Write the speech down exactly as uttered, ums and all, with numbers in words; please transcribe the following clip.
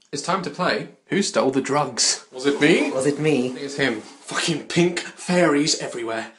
It's time to play. Who stole the drugs? Was it me? Was it me? I think it's him. Fucking pink fairies everywhere.